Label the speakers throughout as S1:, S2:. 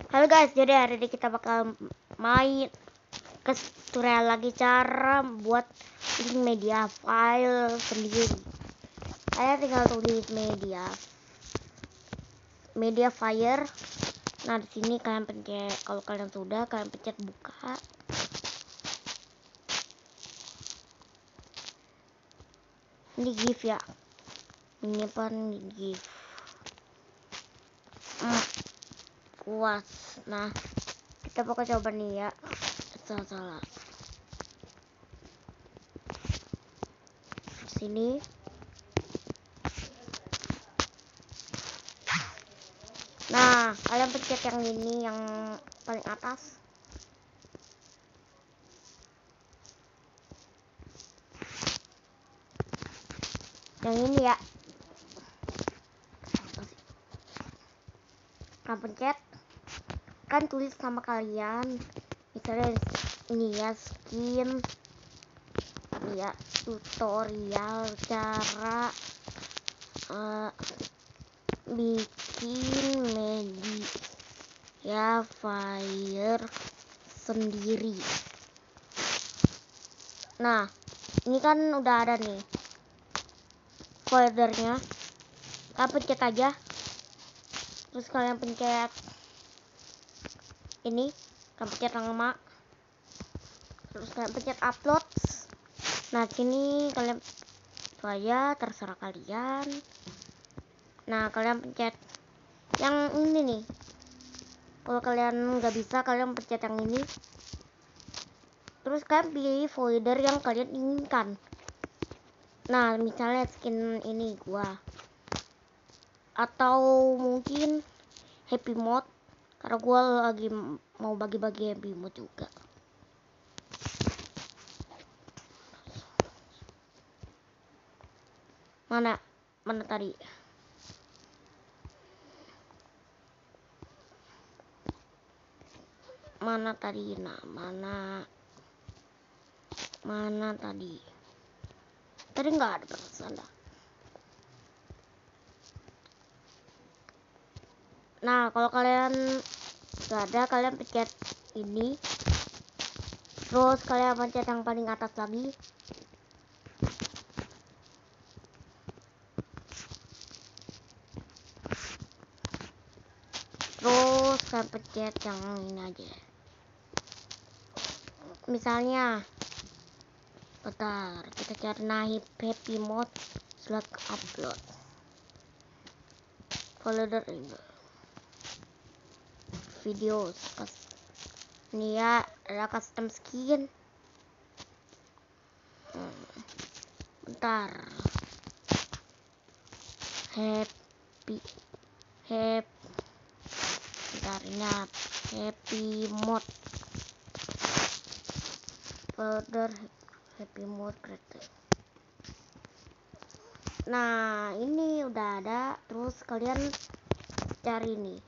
S1: Halo guys, jadi hari ini kita bakal main ke tutorial lagi cara buat link media file sendiri. Kalian tinggal tulis media fire. Nah, di sini kalian pencet, kalau kalian sudah kalian pencet buka. Ini GIF ya. Ini GIF. Puas. Nah, kita bakal coba nih ya. Salah. Sini. Nah, kalian pencet yang ini, yang paling atas. Yang ini ya. Nah, pencet. Kan tulis sama kalian. Misalnya ini ya, skin. Ini ya, tutorial cara bikin media fire sendiri. Nah, ini kan udah ada nih foldernya. Kalian pencet aja, terus kalian pencet ini, kalian pencet nama, terus kalian pencet upload. Nah, sini kalian saya terserah kalian. Nah, kalian pencet yang ini nih. Kalau kalian nggak bisa, kalian pencet yang ini. Terus kalian pilih folder yang kalian inginkan. Nah, misalnya skin ini gua. Atau mungkin happy mode. Karena gua lagi mau bagi-bagi happy mode juga. Mana tadi? Mana tadi? Nah, mana tadi? Tadi nggak ada perasaan dah. Nah, kalau kalian nggak ada, kalian pencet ini. Terus kalian pencet yang paling atas lagi. Terus kalian pencet yang ini aja. Misalnya, bentar, kita cari happy mode select upload folder ini videos. Ini ya, ada custom skin. Bentar, bentar, ini happy mode folder happy mode creator. Nah, ini udah ada. Terus kalian cari nih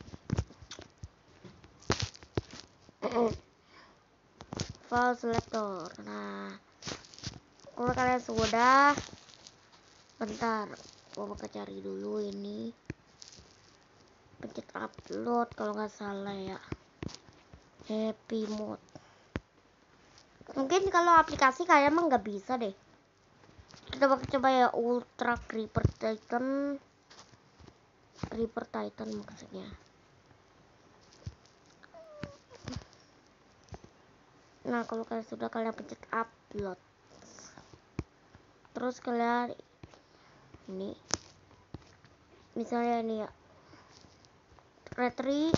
S1: file selector. Nah, kalau kalian sudah, bentar, gua bakal cari dulu ini. Pencet upload kalau nggak salah ya, happy mode. Mungkin kalau aplikasi kayak emang nggak bisa deh. Kita bakal coba ya, Ultra Creeper Titan maksudnya. Nah, kalau kalian sudah, kalian pencet upload. Terus kalian ini, misalnya ini ya, retri.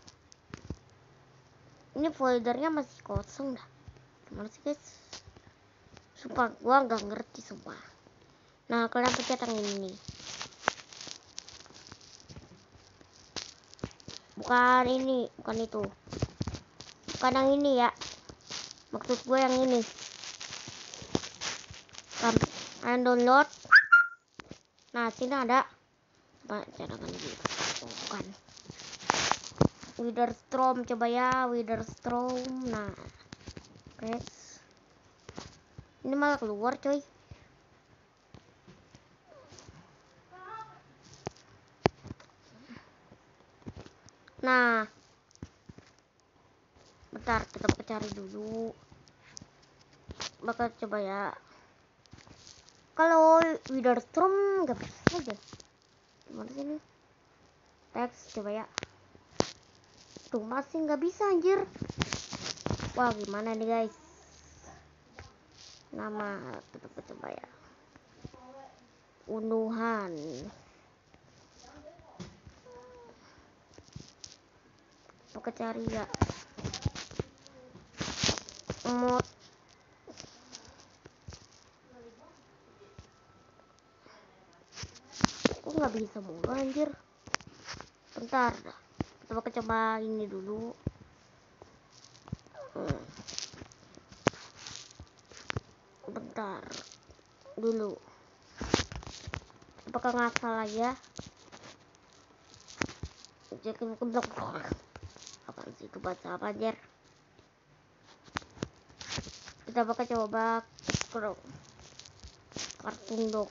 S1: Ini foldernya masih kosong dah. Gimana sih guys? Sumpah gua nggak ngerti sumpah. Nah, kalian pencet yang ini nih. Bukan ini, bukan itu. Bukan yang ini ya. Maksud gue yang ini. Kalian download. Nah, sini ada. Cadangan gitu. Oh, bukan. Witherstorm, coba ya, Witherstorm. Nah, guys. Ini malah keluar, coy. Nah, Bentar, kita bakal cari dulu. Bakal coba ya. Kalau Witherstorm nggak bisa aja. Gimana sih ini? Teks coba ya. Tuh masih nggak bisa anjir. Wah gimana nih guys? Nama kita coba ya. Unduhan. Bakal cari ya. Mod. Kok nggak bisa mulu anjir? Bentar, kita bakal coba ini dulu. Bentar dulu. Apakah ngasal aja? Jadi keblok. Apaan sih itu bahasa apa anjir? Kita bakal coba kartun dog.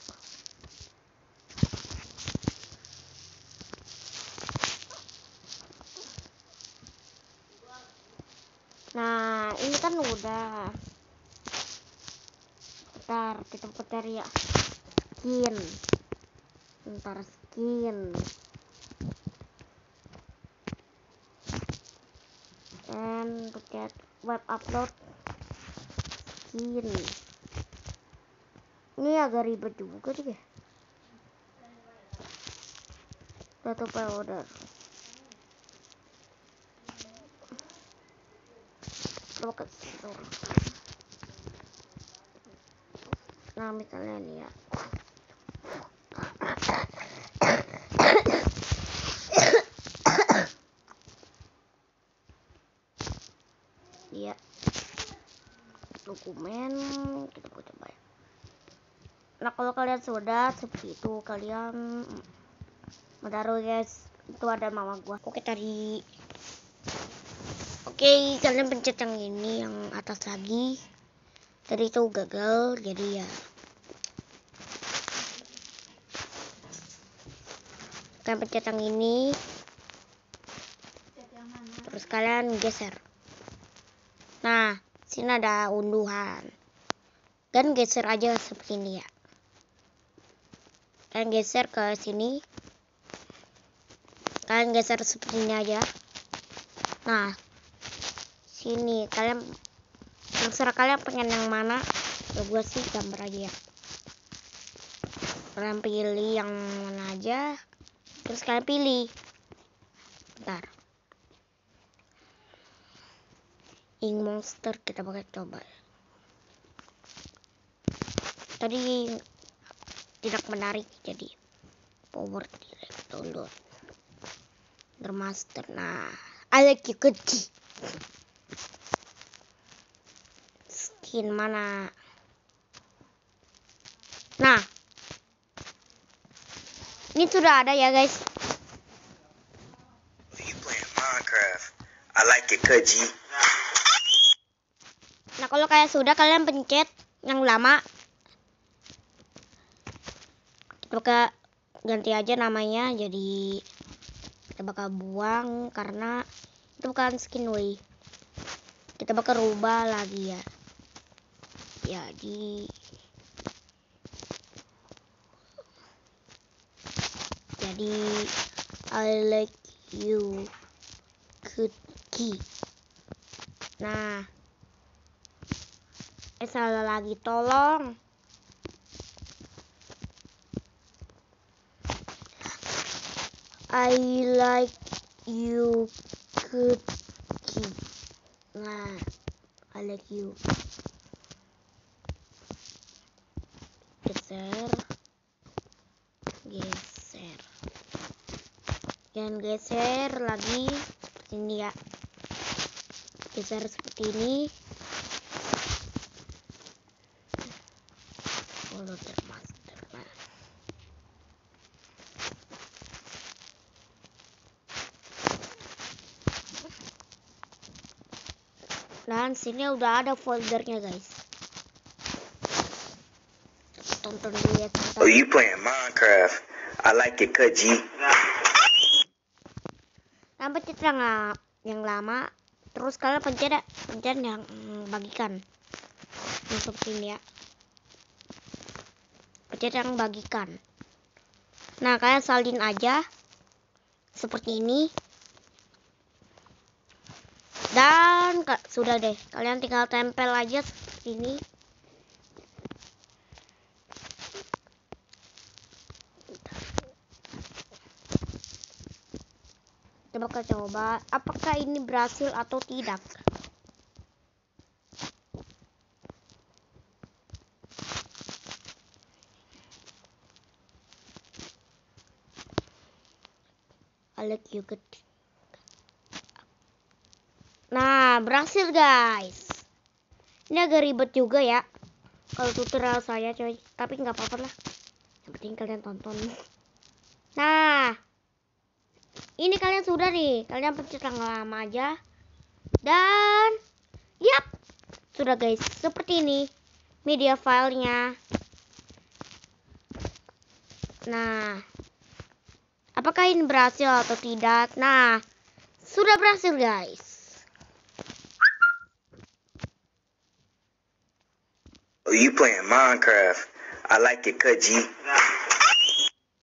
S1: Nah, ini kan udah. Bentar, kita putar ya. Skin. Bentar, skin. And get web upload skin. Ini agak ribet juga sih ya. Data powder. Coba nah misalnya nih ya. Iya. Dokumen kita coba ya. Nah kalau kalian sudah seperti itu kalian menaruh guys. Itu ada mama gua. Oke tadi. Oke kalian pencet yang ini yang atas lagi. Tadi itu gagal jadi ya. Kalian pencet yang ini. Terus kalian geser. Nah, sini ada unduhan. Kan geser aja seperti ini ya. Kalian geser ke sini. Kalian geser seperti ini aja. Nah, sini kalian terserah kalian pengen yang mana. Ya gue sih gambar aja ya. Kalian pilih yang mana aja. Terus kalian pilih. Bentar. Ink monster kita bakal coba. Tadi tidak menarik jadi power direct download. Master. Nah, I like you kecil. Skin mana? Nah, ini sudah ada ya guys.
S2: You playing Minecraft? I like it kecil.
S1: Nah, kalau kayak sudah kalian pencet yang lama. Kita bakal ganti aja namanya jadi kita bakal buang karena itu bukan skin way. Kita bakal rubah lagi ya. Jadi I like you cookie. Nah, salah lagi tolong. I like you cookie. Nah, I like you. Geser. Dan geser lagi seperti ini ya. Geser seperti ini. Master. Dan sini udah ada foldernya guys. Tonton dulu ya.
S2: Oh, you playing Minecraft? I like it kecil.
S1: Nah, pencet yang lama. terus kalian pencet yang bagikan. Ini seperti ini ya. Pencet yang bagikan. Nah, kalian salin aja seperti ini. Dan sudah deh, kalian tinggal tempel aja seperti ini. Coba coba apakah ini berhasil atau tidak. I like you good. Nah, berhasil guys. Ini agak ribet juga ya kalau tutorial saya coy, tapi nggak apa-apa lah. Yang penting kalian tonton. Nah, ini kalian sudah nih. Kalian pencet yang lama aja. Dan yap, sudah guys. Seperti ini media filenya. Nah, apakah ini berhasil atau tidak? Nah, sudah berhasil guys.
S2: Oh, you playing Minecraft? I like it, cut G.